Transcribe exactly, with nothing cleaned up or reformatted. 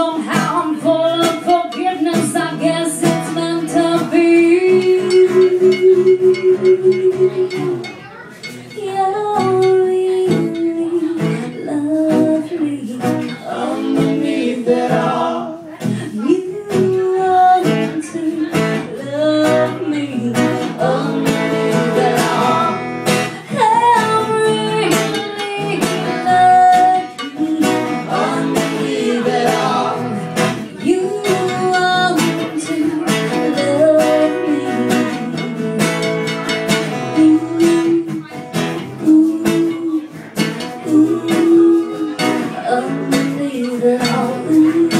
somehow I'm full of forgiveness. I guess it's meant to be. You're really lovely. Underneath it all, you want to love me. Underneath it all, I'm really lucky. Underneath it all, you want to love me. Ooh, ooh, ooh, underneath it all. Ooh.